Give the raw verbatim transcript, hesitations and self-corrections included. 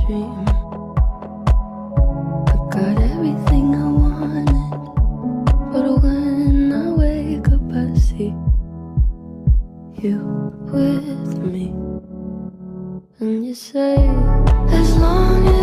dream. I got everything I wanted, but when I wake up I see you with me. And you say, as long as